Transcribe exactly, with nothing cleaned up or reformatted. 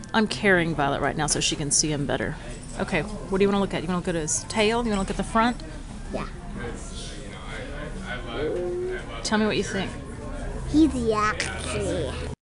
I'm carrying Violet right now so she can see him better. Okay, what do you want to look at? You want to look at his tail? You want to look at the front? Yeah. Tell me what you think. He's yucky.